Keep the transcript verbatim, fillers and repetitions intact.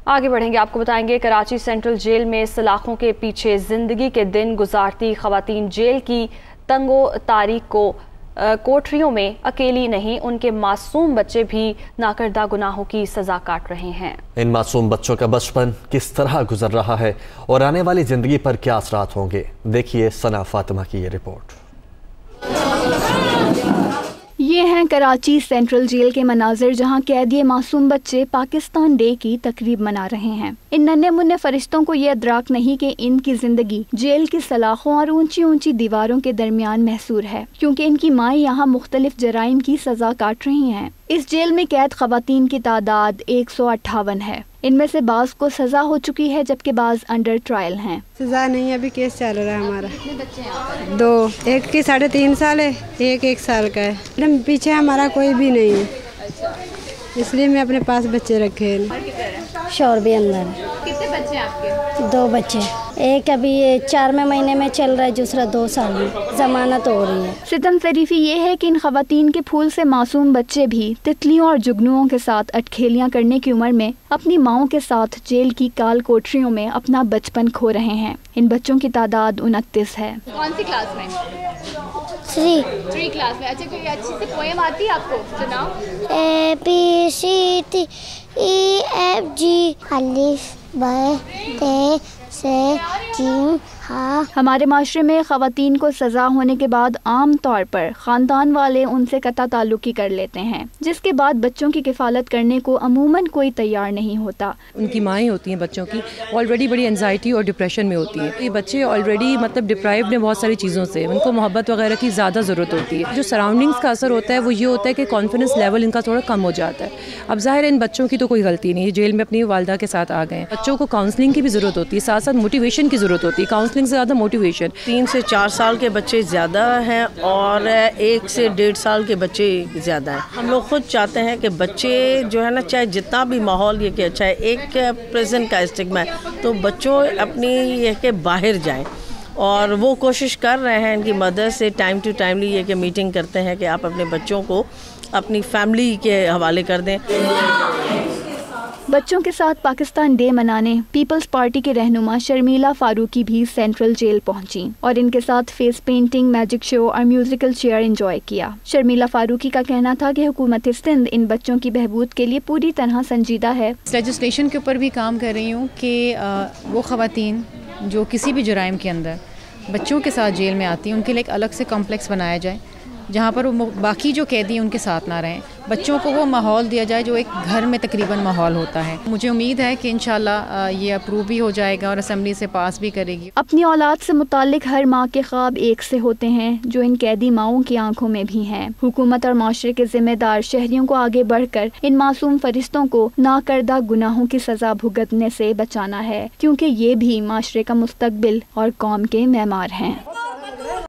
آگے بڑھیں گے، آپ کو بتائیں گے کراچی سینٹرل جیل میں سلاخوں کے پیچھے زندگی کے دن گزارتی خواتین جیل کی تنگ و تاریک کو کوٹریوں میں اکیلی نہیں، ان کے معصوم بچے بھی ناکردہ گناہوں کی سزا کاٹ رہے ہیں۔ ان معصوم بچوں کا بچپن کس طرح گزر رہا ہے اور آنے والی زندگی پر کیا اثرات ہوں گے، دیکھیے ثنا فاطمہ کی یہ رپورٹ۔ یہ ہیں کراچی سینٹرل جیل کے مناظر، جہاں قیدی معصوم بچے پاکستان ڈے کی تقریب منا رہے ہیں۔ ان ننھے منھے فرشتوں کو یہ ادراک نہیں کہ ان کی زندگی جیل کی سلاخوں اور اونچی اونچی دیواروں کے درمیان محصور ہے، کیونکہ ان کی مائیں یہاں مختلف جرائم کی سزا کاٹ رہی ہیں۔ اس جیل میں قید خواتین کی تعداد ایک سو اٹھاون ہے۔ ان میں سے بعض کو سزا ہو چکی ہے جبکہ بعض انڈر ٹرائل ہیں۔ سزا نہیں، ابھی کیس چل رہا ہے ہمارا۔ دو، ایک کی ساڑھے تین سال ہے، ایک ایک سال کا ہے۔ پیچھے ہمارا کوئی بھی نہیں ہے، اس لیے میں اپنے پاس بچے رکھے ہیں۔ شور بھی اندر ہے۔ کتنے بچے آپ کے؟ دو بچے، ایک ابھی چارویں مہینے میں چل رہا ہے، دوسرا دو سال میں، ضمانت ہو رہی ہے۔ ستم ظریفی یہ ہے کہ ان خواتین کے پھول سے معصوم بچے بھی تتلیوں اور جگنوؤں کے ساتھ اٹکھیلیاں کرنے کی عمر میں اپنی ماؤں کے ساتھ جیل کی کال کوٹریوں میں اپنا بچپن کھو رہے ہیں۔ ان بچوں کی تعداد انتیس ہے۔ کون سی کلاس میں؟ تھری تھری کلاس میں۔ اچھا، کوئی اچھی سی پوئم آتی ہے آپ کو؟ سناؤ۔ A B C D E F G الف با تے سے جیم ہاں۔ ہمارے معاشرے میں خواتین کو سزا ہونے کے بعد عام طور پر خاندان والے ان سے قطع تعلق ہی کر لیتے ہیں، جس کے بعد بچوں کی کفالت کرنے کو عموماً کوئی تیار نہیں ہوتا۔ ان کی مائیں ہوتی ہیں بچوں کی، آلریڈی بڑی انزائٹی اور ڈپریشن میں ہوتی ہیں۔ یہ بچے آلریڈی مطلب ڈپرائیوڈ ہیں بہت ساری چیزوں سے، ان کو محبت وغیرہ کی زیادہ ضرورت ہوتی ہے۔ جو سراؤنڈنگس کا اثر ہوتا ہے وہ یہ ہوتا ہے کہ کانفیڈنس لیول ان کا تھوڑا کم ہو جاتا ہے۔ اب ظاہر ہے ان بچوں کی تو کوئی غلطی نہیں، جیل میں اپنی والدہ کے ساتھ آ گئے ہیں۔ بچوں کو کاؤنسلنگ کی بھی ضرورت ہوتی ہے، ساتھ ساتھ موٹیویشن کی ضرورت ہوتی ہے، کاؤنسلنگ سے زیادہ موٹیویشن۔ تین سے چار سال کے بچے زیادہ ہیں اور ایک سے ڈیڑھ سال کے بچے زیادہ ہیں۔ ہم لوگ خود چاہتے ہیں کہ بچے جو ہے نا، چاہے جتنا بھی ماحول یہ کہ اچھا ہے، ایک پریزنٹ کا اسٹگما ہے، تو بچوں اپنی یہ کہ باہر جائیں، اور وہ کوشش کر رہے ہیں ان کی مدد سے ٹائم ٹو ٹائملی یہ کہ میٹنگ کرتے ہیں کہ آپ اپنے بچوں کو اپنی فیملی کے حوالے کر دیں۔ بچوں کے ساتھ پاکستان ڈے منانے پیپلز پارٹی کے رہنما شرمیلا فاروقی بھی سینٹرل جیل پہنچی اور ان کے ساتھ فیس پینٹنگ، میجک شو اور میوزیکل چیئر انجوائے کیا۔ شرمیلا فاروقی کا کہنا تھا کہ حکومت سندھ ان بچوں کی بہبود کے لیے پوری طرح سنجیدہ ہے۔ لیجسلیشن کے اوپر بھی کام کر رہی ہوں کہ وہ خواتین جو کسی بھی جرائم کے اندر بچوں کے ساتھ جیل میں آتی ہیں، ان کے لیے ایک الگ سے کمپلیکس بنایا جائے جہاں پر وہ باقی جو قیدی ان کے ساتھ نہ رہیں، بچوں کو وہ ماحول دیا جائے جو ایک گھر میں تقریباً ماحول ہوتا ہے۔ مجھے امید ہے کہ انشاءاللہ یہ اپروو بھی ہو جائے گا اور اسمبلی سے پاس بھی کرے گی۔ اپنی اولاد سے متعلق ہر ماں کے خواب ایک سے ہوتے ہیں، جو ان قیدی ماؤں کی آنکھوں میں بھی ہیں۔ حکومت اور معاشرے کے ذمہ دار شہریوں کو آگے بڑھ کر ان معصوم فرشتوں کو ناکردہ گناہوں کی سزا بھگتنے سے بچانا ہے، کیونکہ یہ بھی معاشرے کا مستقبل اور قوم کے معمار ہیں۔